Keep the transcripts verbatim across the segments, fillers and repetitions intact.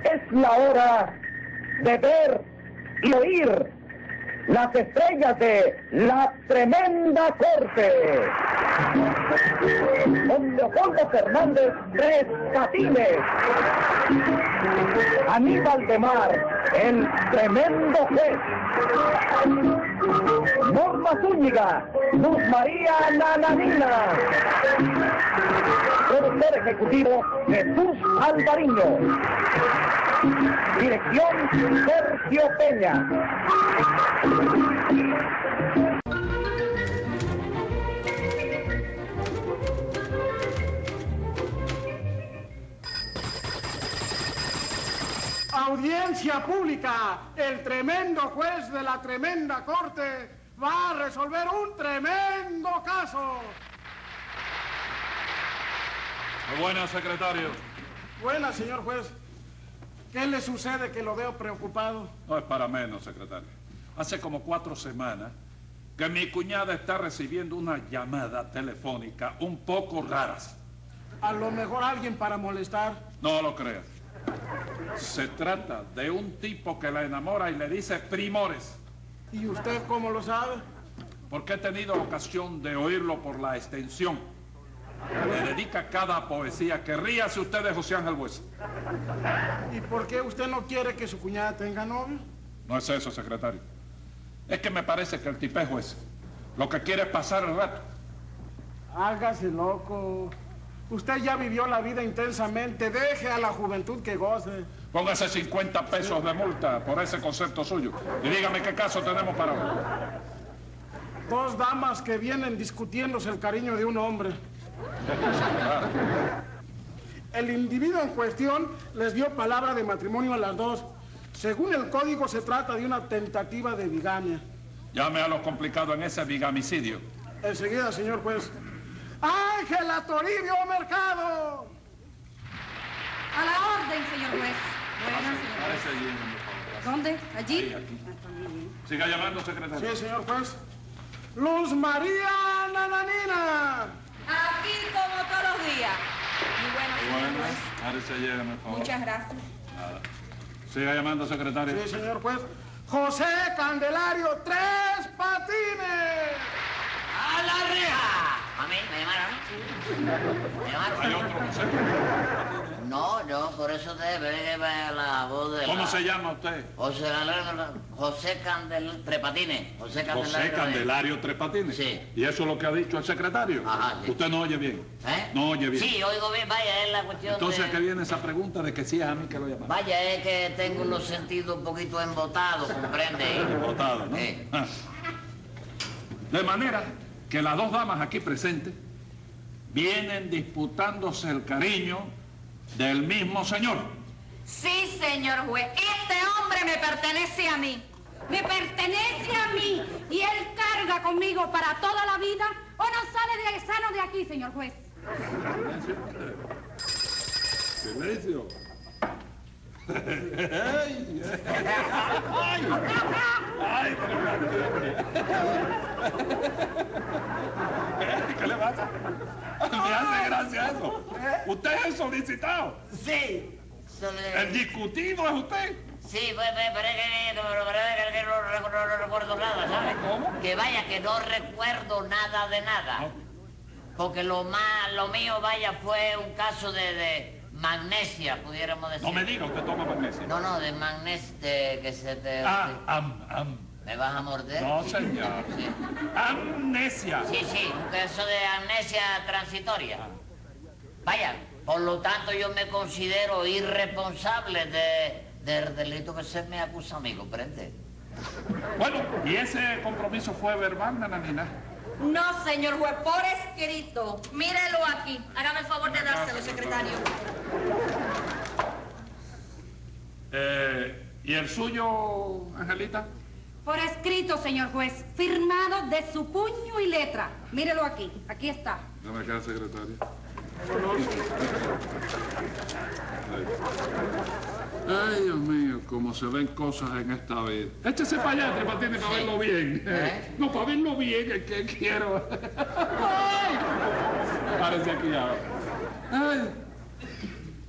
Es la hora de ver y oír las estrellas de la tremenda corte. Don Leopoldo Fernández Tres Patines, Aníbal de Mar, el tremendo juez, Norma Zúñiga, Luz María Nananina, productor ejecutivo Jesús Alvariño, dirección Sergio Peña. Audiencia pública. El tremendo juez de la tremenda corte va a resolver un tremendo caso. Buenas, secretario. Buenas, señor juez. ¿Qué le sucede que lo veo preocupado? No es para menos, secretario. Hace como cuatro semanas que mi cuñada está recibiendo una llamada telefónica un poco raras. A lo mejor alguien para molestar. No lo creas. Se trata de un tipo que la enamora y le dice primores. ¿Y usted cómo lo sabe? Porque he tenido ocasión de oírlo por la extensión. Le dedica cada poesía. Que ríase usted de José Ángel Buesa. ¿Y por qué usted no quiere que su cuñada tenga novio? No es eso, secretario. Es que me parece que el tipejo ese lo que quiere es pasar el rato. Hágase loco. Usted ya vivió la vida intensamente. Deje a la juventud que goce. Póngase cincuenta pesos de multa por ese concepto suyo. Y dígame qué caso tenemos para hoy. Dos damas que vienen discutiéndose el cariño de un hombre. El individuo en cuestión les dio palabra de matrimonio a las dos. Según el código, se trata de una tentativa de bigamia. Llame a lo complicado en ese bigamicidio. Enseguida, señor juez. ¡Ángela Toribio Mercado! A la orden, señor juez. Buenas, señor juez. ¿Dónde? ¿Allí? Ahí, aquí. Siga llamando, secretario. Sí, señor juez. Luz María Nananina. Aquí como todos los días. Muy bueno, señor Bueno, juez. ahora llégueme, por favor. Muchas gracias. Nada. Siga llamando, secretario. Sí, señor juez. José Candelario Tres Patines. ¡A la reja! ¿A mí? ¿Me llamaron? ¿Me llamaron? ¿Hay otro José? No, no, por eso te ve la voz de ¿Cómo la... se llama usted? José, José Candel... Trepatines. José Candelario. José Candelario Tres Patines. Sí. ¿Y eso es lo que ha dicho el secretario? Ajá, sí. Usted no oye bien. ¿Eh? No oye bien. Sí, oigo bien, vaya, es la cuestión Entonces, de... ¿qué viene esa pregunta de que si es a mí que lo llaman? Vaya, es que tengo los sentidos un poquito embotados, ¿comprende? Votado, ¿no? Sí. Ah. De manera que las dos damas aquí presentes vienen disputándose el cariño del mismo señor. Sí, señor juez. Este hombre me pertenece a mí. Me pertenece a mí. Y él carga conmigo para toda la vida. ¿O no sale de sano de aquí, señor juez? Silencio. Ay, ay, ay, ¿qué le pasa? Me hace gracia eso. ¿Usted es el solicitado? Sí. Sole- ¿El discutido es usted? Sí, pues, pues, pero es que no, pero es que no, no- no- no recuerdo nada, ¿sabes? ¿Cómo? Que vaya, que no recuerdo nada de nada. No. Porque lo más, lo mío, vaya, fue un caso de, de magnesia, pudiéramos decir. No me diga, usted toma magnesio. No, no, de magnesia, de que se te... Ah, am, am. ¿Me vas a morder? No, señor. Sí, Amnesia. sí, sí, un caso de amnesia transitoria. Vaya, por lo tanto yo me considero irresponsable de, del delito que se me acusa a mí, ¿comprende? Bueno, ¿y ese compromiso fue verbal, Nananina? No, señor juez, por escrito. Mírelo aquí. Hágame el favor de dárselo, secretario. Eh, ¿Y el suyo, Angelita? Por escrito, señor juez. Firmado de su puño y letra. Mírelo aquí. Aquí está. Dame acá, secretario. Ay, Dios mío, cómo se ven cosas en esta vida. Échese para allá, Tres Patines, para verlo bien. ¿Eh? No, para verlo bien, es que quiero. Ay. Párese aquí ya. Ay.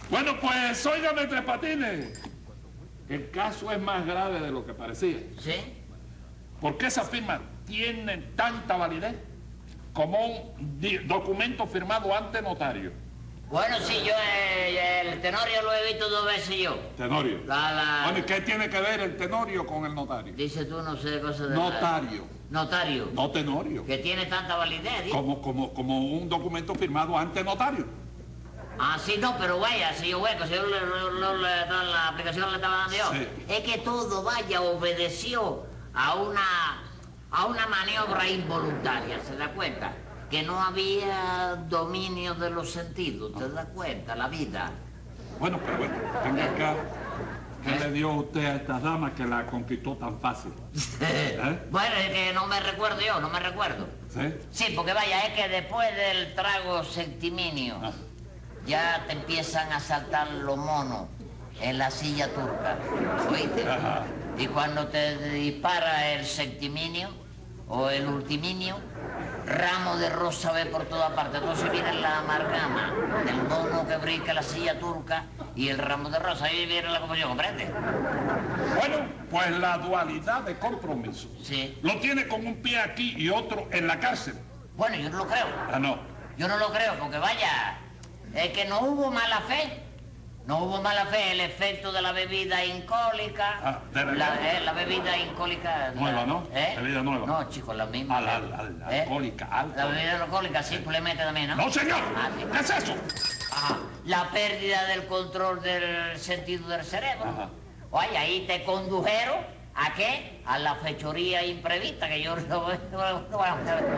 Bueno, pues, óigame, Tres Patines. El caso es más grave de lo que parecía. ¿Sí? Porque esa firma tiene tanta validez como un documento firmado ante notario. Bueno, sí, yo eh, el tenorio lo he visto dos veces yo. Tenorio. La, la... Bueno, ¿y qué tiene que ver el tenorio con el notario? Dice tú, no sé, cosas de... Notario. Notario. No tenorio. Que tiene tanta validez, ¿sí? Como, como, como un documento firmado ante notario. Ah, sí, no, pero vaya, si yo hueco, si yo le, le, le, le, la aplicación le estaba dando yo. Sí. Es que todo, vaya, obedeció a una, a una maniobra involuntaria, ¿se da cuenta? Que no había dominio de los sentidos, ¿te das cuenta? La vida. Bueno, pero bueno, venga acá. ¿Qué le dio usted a estas damas que la conquistó tan fácil? ¿Eh? Bueno, es que no me recuerdo yo, no me recuerdo. ¿Sí? Sí, porque vaya, es que después del trago septiminio, Ah. ya te empiezan a saltar los monos en la silla turca, ¿oíste? Ajá. Y cuando te dispara el septiminio o el ultiminio, ramo de rosa ve por toda parte. Entonces viene la amalgama del mono que brinca la silla turca y el ramo de rosa. Ahí viene la confusión, ¿comprende? Bueno, pues la dualidad de compromiso. Sí. Lo tiene con un pie aquí y otro en la cárcel. Bueno, yo no lo creo. Ah, no. Yo no lo creo, porque vaya, es que no hubo mala fe. No hubo mala fe, el efecto de la bebida incólica. Ah, ¿de verdad? la, eh, la bebida incólica. Nueva, la- ¿no? ¿Eh? Bebida nueva. No, chicos, la misma. Al- al- al- ¿Eh? alcohólica, alcohol. La bebida alcohólica, sí, simplemente también, ¿no? ¡No, señor! Ah, sí. ¿Qué es eso? Ajá. La pérdida del control del sentido del cerebro. Ajá. Oye, ahí te condujeron ¿a qué? A la fechoría imprevista que yo... Bueno, bueno, bueno,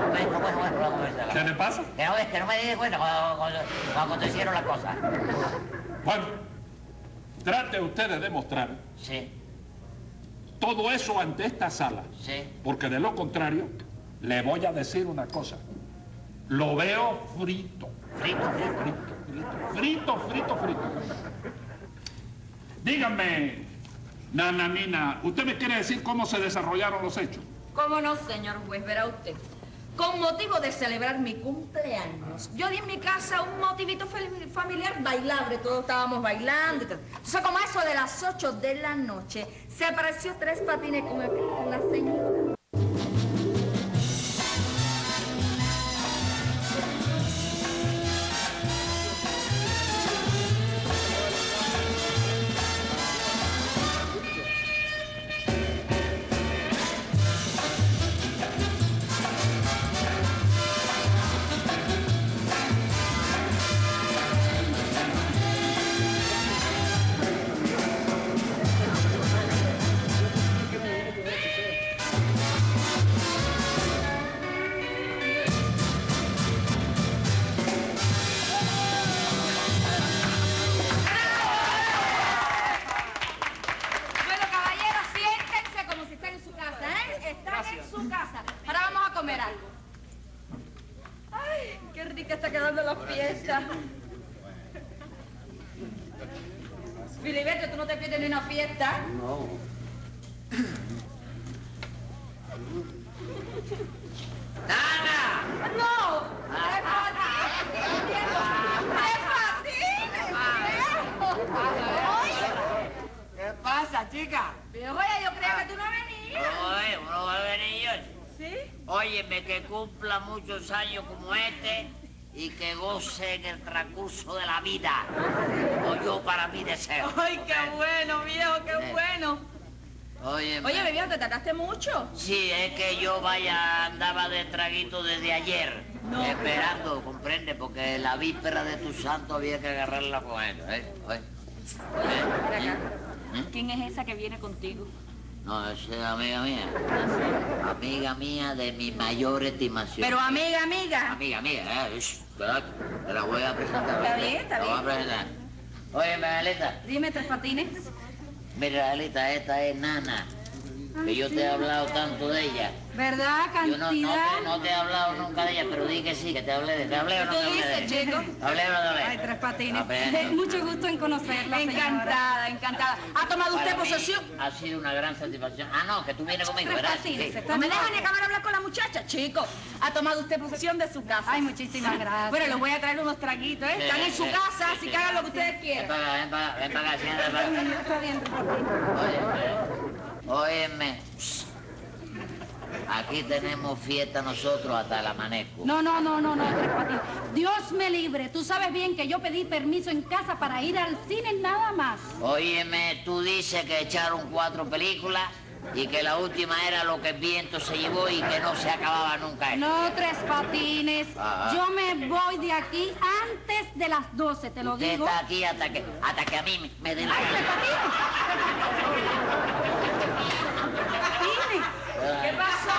bueno, ¿Qué le pasa? que no, que no me di cuenta cuando, cuando, cuando acontecieron las cosas. Bueno, trate usted de demostrar Sí, todo eso ante esta sala. sí. Porque de lo contrario, le voy a decir una cosa. Lo veo frito. Frito, frito. Frito, frito, frito, frito, frito. Dígame, Nananina, ¿usted me quiere decir cómo se desarrollaron los hechos? ¿Cómo no, señor juez? Verá usted. Con motivo de celebrar mi cumpleaños, yo di en mi casa un motivito fel- familiar bailable. Todos estábamos bailando y todo. Entonces, como a eso de las ocho de la noche, se apareció Tres Patines con, el, con la señora. Bueno, caballeros, siéntense como si están en su casa, ¿eh? Están en su casa. Ahora vamos a comer algo. Ay, qué rica está quedando la fiesta. Filiberto, ¿tú no te pierdes ni una fiesta? No. ¡Nana! ¡No! ¡Tres Patines, viejo! ¡Tres Patines, viejo! Oye, ¿Qué pasa, chica? viejo, ya yo creía que tú no venías. Oye, uno va a venir yo. ¿Sí? Óyeme, que cumpla muchos años como este y que goce en el transcurso de la vida. Como yo para mi deseo. ¡Ay, qué bueno, viejo, qué Eh. bueno! Óyeme. Oye, viejo, ¿te tardaste mucho? Sí, es que yo vaya, andaba de traguito desde ayer. No. Esperando, comprende, porque la víspera de tu santo había que agarrarla con él, ¿eh? Oye. Ven ¿Eh? acá. ¿Eh? ¿Quién es esa que viene contigo? No, esa es amiga mía. Amiga mía de mi mayor estimación. Pero amiga, amiga. Amiga mía, ¿eh? Shh, ¿verdad? Te la voy a presentar. Está ¿viste? bien, está Te la voy a bien. presentar. Oye, Magalita, Dime, Tres Patines. mira, Magalita, esta es Nana. que yo te he hablado tanto de ella. ¿Verdad? Yo no, no, Cantidad. te, no te he hablado nunca de ella, pero di que sí, que te hablé de ella. ¿Te hablé o no ¿Tú te hablé de dices, ella? chico? ¿Te hablé o no te hablé? Ay, Tres Patines. Aprendo. Mucho gusto en conocerla, señora. Encantada, encantada. ¿Ha tomado usted Para mí posesión? ha sido una gran satisfacción. Ah, no, que tú vienes conmigo, Tres ¿verdad? Patines, Sí. se está No me deja ni enojando. acabar de hablar con la muchacha, chico. ¿Ha tomado usted posesión de su casa? Ay, muchísimas gracias. Bueno, les voy a traer unos traguitos, ¿eh? Están en su Sí, casa, sí, así sí. que hagan lo que ustedes Ven quieran. para acá, ven para acá, ven para acá, siéntate para acá. Está bien, Tres Patines. Óyeme, óyeme. Aquí tenemos fiesta nosotros hasta el amaneco. No, no, no, no, no, Tres Patines. Dios me libre. Tú sabes bien que yo pedí permiso en casa para ir al cine nada más. Óyeme, tú dices que echaron cuatro películas y que la última era Lo que el viento se llevó y que no se acababa nunca esto. No, Tres Patines. Ajá. Yo me voy de aquí antes de las doce, te lo Usted digo. está aquí hasta que, hasta que a mí me, me den la ¡Ay, Tres gana. Patines! ¿Qué pasó?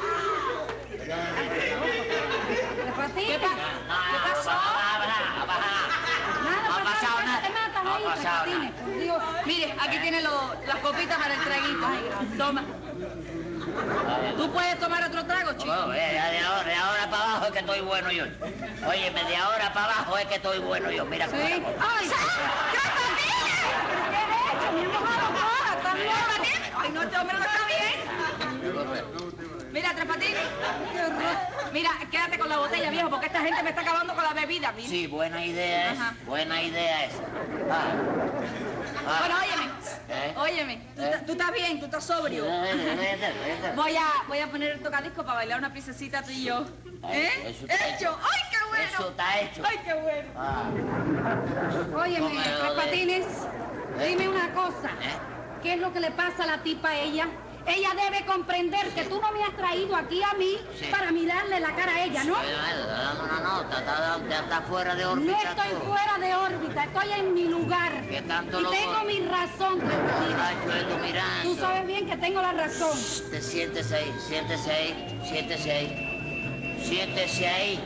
Tres Patines. ¿Qué pa- No, no, ¿Qué pasó? baja, baja, baja. Nada, No ha pasado pasado, nada. te matas No ha ahí, Tres pasado Patines, nada. por Dios. Mire, aquí tiene lo- las copitas para el traguito. Toma. ¿Tú puedes tomar otro trago, chico? Bueno, eh, ya de ahora, de ahora para abajo es que estoy bueno yo. Óyeme, de ahora para abajo es que estoy bueno yo. Mira cómo Sí. está la cosa. ¡Ay! ¡Tres Patines! ¿Qué he hecho? Me he mojado toda, ¿estás Tres loca? Patines. Ay, no, este hombre no está bien. Mira, Tres Patines. ¡Qué horror! Mira, quédate con la botella, viejo, porque esta gente me está acabando con la bebida, mira. Sí, buena idea Ajá. es, buena idea esa. Ah. Ah. Bueno, óyeme. ¿Eh? Óyeme. Tú, ¿Eh? ta- tú estás bien, tú estás sobrio. Vete, vete, vete. Voy a, voy a poner el tocadisco para bailar una piececita tú y yo. Ay, ¿Eh? eso está ¡Hecho! hecho. ¡Ay, qué bueno! Eso está hecho. ¡Ay, qué bueno! Ah. Óyeme, Cómelo Tres de- Patines, ¿Eh? dime una cosa. ¿Eh? ¿Qué es lo que le pasa a la tipa a ella? Ella debe comprender que tú no me has traído aquí a mí Sí. para mirarle la cara a ella, ¿no? Oye, me está dando una nota, está, está, está fuera de órbita. No estoy todo. fuera de órbita, estoy en mi lugar. ¿Qué tanto y lo tengo voy? mi razón, Tres Patines. Muchacho, esto mirando. Tú sabes bien que tengo la razón. Te siéntese ahí, siéntese ahí, siéntese ahí. Siéntese ahí.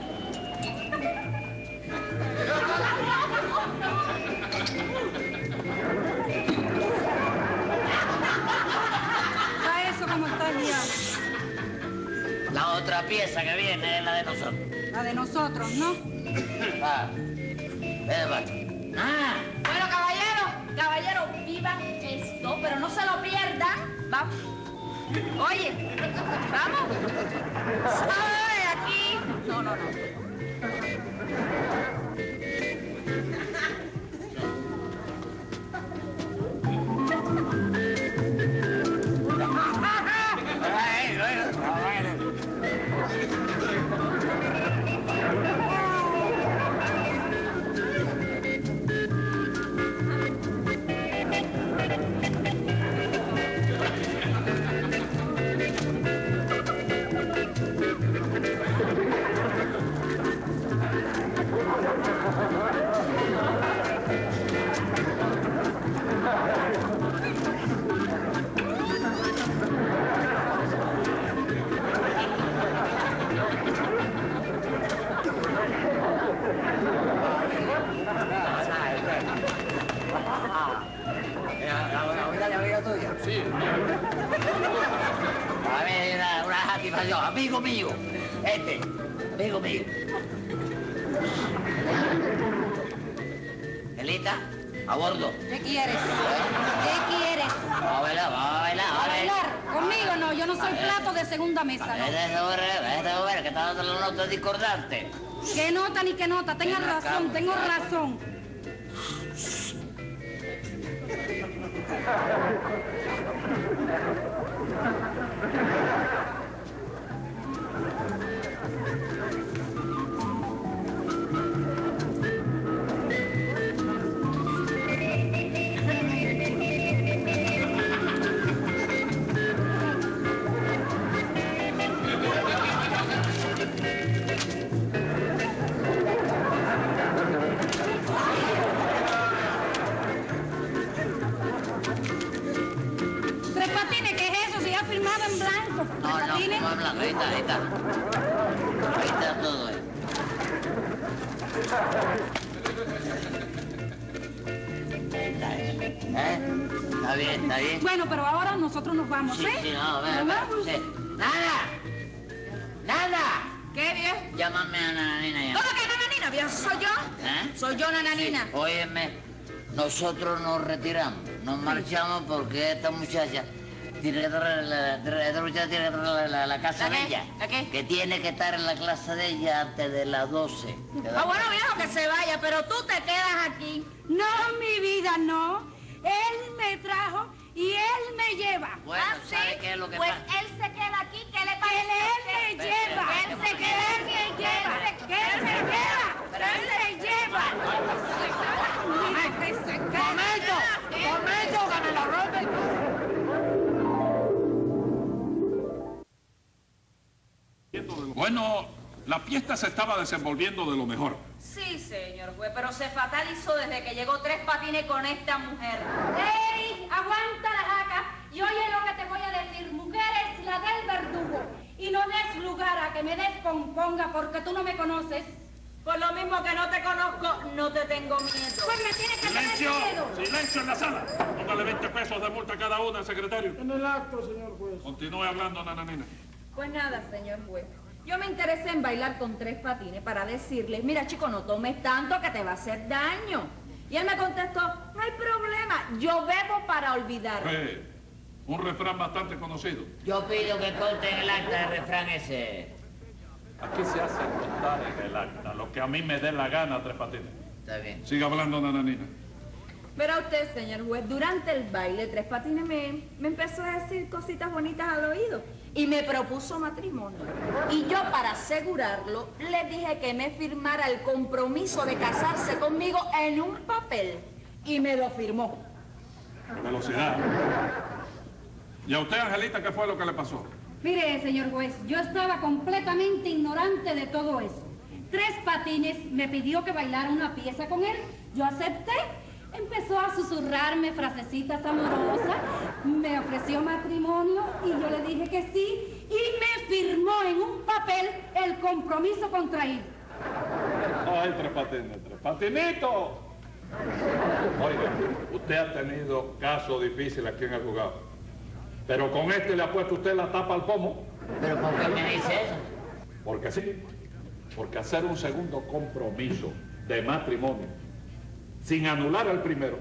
Está eso como está ya. La otra pieza que viene es la de nosotros. La de nosotros, ¿no? Ah. Ven, va. Ah. Bueno, caballero, caballero, viva esto, pero no se lo pierdan. Vamos. Oye, vamos. Ay, aquí. No, no, no. Ay, bueno, bueno. A ver, una, una satisfacción. Amigo mío. Este. Amigo mío. ¿Elita? A bordo. ¿Qué quieres? ¿Qué quieres? Vamos a bailar, vamos a bailar. ¿A bailar? Conmigo no, yo no soy plato de segunda mesa, ¿no? Vete a ver, vete a ver, que está dando la nota discordante. ¿Qué nota ni qué nota? Tengas Ven acá, razón, tengo muchacho. razón. Tres Patines, ¿qué es eso? Si ya firmado en blanco. Tres No, no, Patines. como hablando, ahí está, ahí está. Ahí está todo, eh. Ahí está eso. ¿Eh? Está bien, está bien. Bueno, pero ahora nosotros nos vamos, Sí, ¿eh? sí, no, a ver, Nos a ver, vamos. sí. ¡Nada! ¡Nada! ¿Qué, viejo? Llámame a Nananina ya. ¿Cómo que Nananina, viejo? ¿Soy yo? ¿Eh? Soy yo, Nananina. Sí, óyeme, nosotros nos retiramos, nos marchamos porque esta muchacha tiene que estar en la, esta muchacha tiene que estar en la, la- la casa ¿La de qué? ella. ¿La qué? Que tiene que estar en la clase de ella antes de las doce. ¿Te das Ah, bueno, cuenta? viejo, que se vaya, pero tú te quedas aquí. No, mi vida, no. Él me trajo y él me lleva. Bueno, ¿Ah, sí? ¿sabe qué es lo que Pues pasa? él se queda aquí, ¿qué le Que parece? él me lleva. Que él se queda Él aquí, me que lleva. él se Que él me lleva. Que él me lleva. ¡Momento! ¡Momento, que me lo rompen! Bueno, la fiesta se estaba desenvolviendo de lo mejor. Sí, señor juez, pero se fatalizó desde que llegó Tres Patines con esta mujer. ¡Ey! Aguanta la jaca y oye lo que te voy a decir. Mujer es la del verdugo. Y no des lugar a que me descomponga porque tú no me conoces. Por lo mismo que no te conozco, no te tengo miedo. Pues me tienes que tener ¡Silencio! miedo. ¡Silencio en la sala! Póngale veinte pesos de multa a cada una, secretario. En el acto, señor juez. Continúe hablando, Nananina. Pues nada, señor juez. Yo me interesé en bailar con Tres Patines para decirle, mira, chico, no tomes tanto que te va a hacer daño. Y él me contestó, no hay problema, yo bebo para olvidar. Eh, un refrán bastante conocido. Yo pido que conste en el acta el refrán ese. Aquí se hace constar en el acta lo que a mí me dé la gana, Tres Patines. Está bien. Siga hablando, Nananina. Verá usted, señor juez, durante el baile Tres Patines me, me empezó a decir cositas bonitas al oído y me propuso matrimonio. Y yo, para asegurarlo, le dije que me firmara el compromiso de casarse conmigo en un papel. Y me lo firmó. Velocidad. ¿Y a usted, Angelita, qué fue lo que le pasó? Mire, señor juez, yo estaba completamente ignorante de todo eso. Tres Patines me pidió que bailara una pieza con él. Yo acepté. Empezó a susurrarme frasecitas amorosas, me ofreció matrimonio y yo le dije que sí y me firmó en un papel el compromiso contraído. Ay, Tres Patines, Tres Patinito. Oiga, usted ha tenido casos difíciles aquí en el juzgado. Pero con este le ha puesto usted la tapa al pomo. ¿Pero por qué me dice eso? Porque sí. Porque hacer un segundo compromiso de matrimonio sin anular el primero,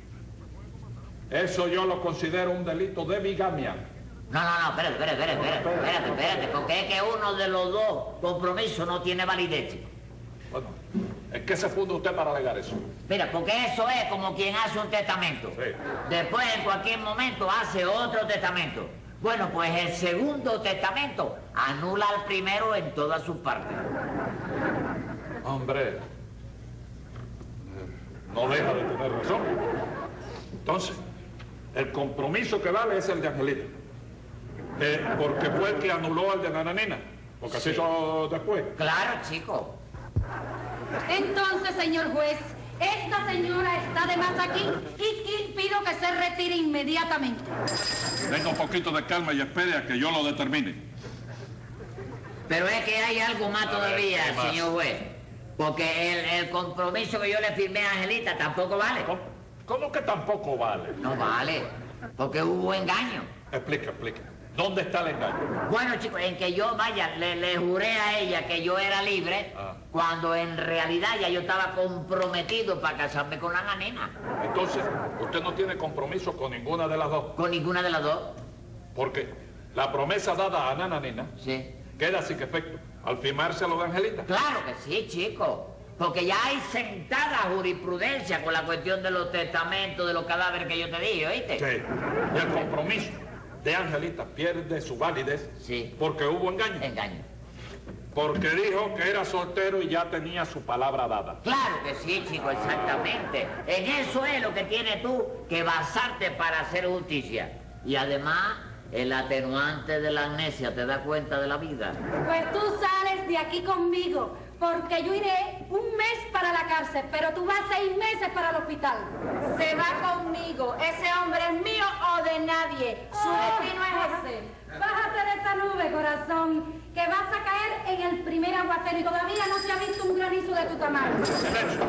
eso yo lo considero un delito de bigamia. No, no, no, espérate, espérate, espérate, espérate, espérate, espérate, porque es que uno de los dos compromisos no tiene validez, chico. Bueno, ¿en qué se funda usted para alegar eso? Mira, porque eso es como quien hace un testamento. Sí. Después, en cualquier momento, hace otro testamento. Bueno, pues el segundo testamento anula al primero en todas sus partes. Hombre, no deja de tener razón. Entonces, el compromiso que vale es el de Angelita. Eh, porque fue el que anuló el de Nananina. Porque así Sí. hizo después. Claro, chico. Entonces, señor juez, esta señora está de más aquí y, y pido que se retire inmediatamente. Tenga un poquito de calma y espere a que yo lo determine. Pero es que hay algo más A todavía, ver, ¿qué más? señor juez. Porque el, el compromiso que yo le firmé a Angelita tampoco vale. ¿Cómo, cómo que tampoco vale? No vale, porque hubo engaño. Explica, explica. ¿Dónde está el engaño? Bueno, chicos, en que yo, vaya, le, le juré a ella que yo era libre, Ah. cuando en realidad ya yo estaba comprometido para casarme con la nanina. Entonces, usted no tiene compromiso con ninguna de las dos. Con ninguna de las dos. Porque la promesa dada a Nananina Sí. queda sin efecto al firmárselo de Angelita. Claro que sí, chico. Porque ya hay sentada jurisprudencia con la cuestión de los testamentos, de los cadáveres que yo te dije, ¿oíste? Sí. Y el compromiso de Angelita pierde su validez Sí. porque hubo engaño. Engaño. Porque dijo que era soltero y ya tenía su palabra dada. Claro que sí, chico, exactamente. En eso es lo que tienes tú que basarte para hacer justicia. Y además, el atenuante de la amnesia te da cuenta de la vida. Pues tú sales de aquí conmigo, porque yo iré un mes para la cárcel, pero tú vas seis meses para el hospital. Se va conmigo. Ese hombre es mío o de nadie. Su destino es ese. Bájate de esa nube, corazón, que vas a caer en el primer aguacero y todavía no se ha visto un granizo de tu tamaño. Silencio,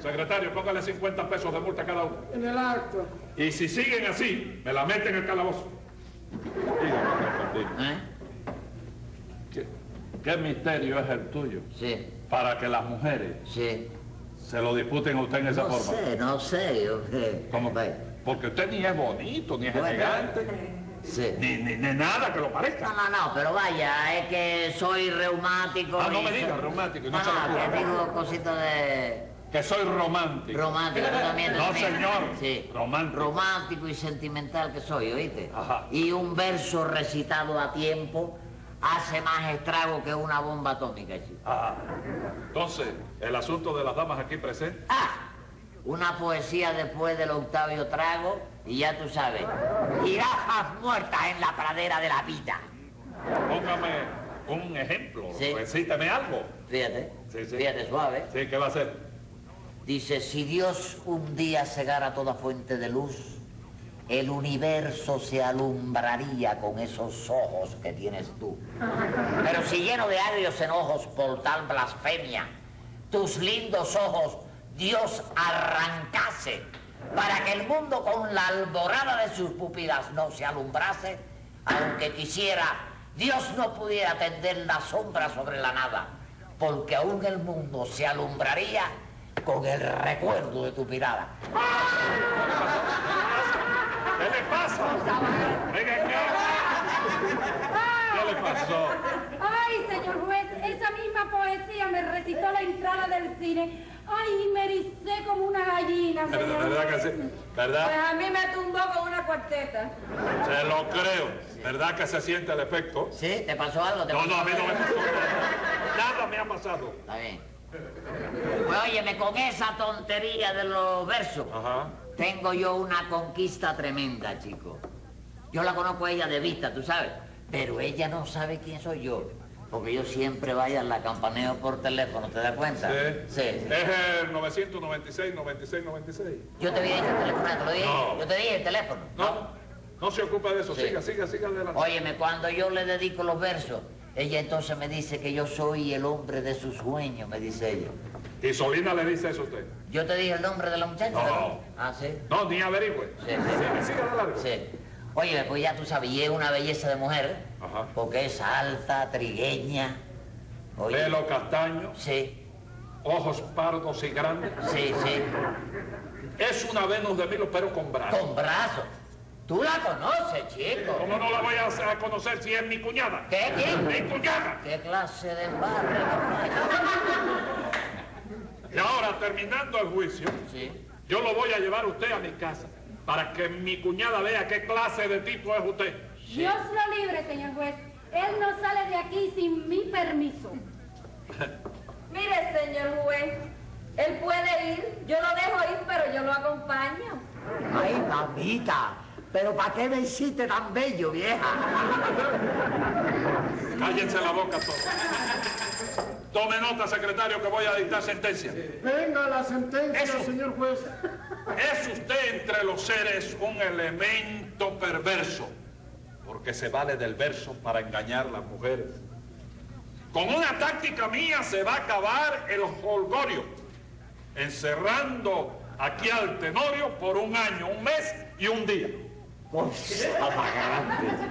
Secretario, póngale cincuenta pesos de multa a cada uno. En el acto. Y si siguen así, me la meten en el calabozo. Dígame, Tres Patines. ¿Eh? ¿Qué, qué misterio es el tuyo? Sí, Para que las mujeres sí. se lo disputen a usted en esa No forma. sé, no sé. Yo, eh, ¿Cómo? vaya. Porque usted ni es bonito, ni es Bueno. elegante, Sí. ni, ni, ni nada que lo No, parezca. no, no, pero vaya, es que soy reumático. Ah, no y me so- diga reumático, no No, se lo no, juro. que digo cositas de... Que soy romántico. Romántico, tú también. tú No, también. señor. Sí. Romántico. Romántico y sentimental que soy, ¿oíste? Ajá. Y un verso recitado a tiempo hace más estrago que una bomba atómica, chico. Ah, entonces, el asunto de las damas aquí presentes. Ah, una poesía después del octavio trago y ya tú sabes, jirafas muertas en la pradera de la vida. Póngame un ejemplo, Sí. recítame algo. Fíjate, Sí, sí. fíjate suave. Sí, ¿qué va a hacer? Dice, si Dios un día cegara toda fuente de luz, el universo se alumbraría con esos ojos que tienes tú. Pero si lleno de agrios enojos por tal blasfemia, tus lindos ojos Dios arrancase, para que el mundo con la alborada de sus pupilas no se alumbrase, aunque quisiera, Dios no pudiera tender la sombra sobre la nada, porque aún el mundo se alumbraría con el recuerdo de tu mirada. ¿Qué le pasa? Venga, ¿qué? ¿Qué le pasó? Ay, señor juez, esa misma poesía me recitó la entrada del cine. Ay, me ericé como una gallina, ¿Verdad, señor verdad que juez. sí? Pues ¿Verdad? a mí me tumbó con una cuarteta. Se lo creo. ¿Verdad que se siente el efecto? ¿Sí? ¿Te pasó algo? ¿Te No, pasó no, a mí no me algo? pasó nada. Nada me ha pasado. Está bien. Pues óyeme, con esa tontería de los versos, Ajá. tengo yo una conquista tremenda, chico. Yo la conozco a ella de vista, tú sabes, pero ella no sabe quién soy yo. Porque yo siempre vaya, la campaneo por teléfono, ¿te das cuenta? Sí. Sí. Es el novecientos noventa y seis, noventa y seis, noventa y seis. Yo te había dicho el teléfono, ¿te lo dije? No. Yo te dije el teléfono. No, no se ocupa de eso. Sí. Siga, siga, siga adelante. Óyeme, cuando yo le dedico los versos, ella entonces me dice que yo soy el hombre de sus sueños, me dice ella. ¿Y Solina le dice eso a usted? ¿Yo te dije el nombre de la muchacha? No. Ah, ¿sí? No, ni averigüe. Sí, sí. Siga, siga adelante. Sí. Oye, pues ya tú sabes, y es una belleza de mujer, Ajá. porque es alta, trigueña. Oye, Pelo castaño, sí, ojos pardos y grandes. sí, sí. Es una Venus de Milo, pero con brazos. Con brazos. Tú la conoces, chico. ¿Cómo no la voy a a conocer si es mi cuñada? ¿Qué, qué? ¡Mi cuñada! ¿Qué clase de embarre? Y ahora, terminando el juicio, Sí. yo lo voy a llevar a usted a mi casa para que mi cuñada vea qué clase de tipo es usted. Dios lo libre, señor juez. Él no sale de aquí sin mi permiso. Mire, señor juez, él puede ir, yo lo dejo ir, pero yo lo acompaño. Ay, mamita, pero ¿para qué me hiciste tan bello, vieja? Cállense la boca todos. Tome nota, secretario, que voy a dictar sentencia. Venga la sentencia, Eso. señor juez. Es usted entre los seres un elemento perverso, porque se vale del verso para engañar a las mujeres. Con una táctica mía se va a acabar el jolgorio, encerrando aquí al Tenorio por un año, un mes y un día. Cosa más grande.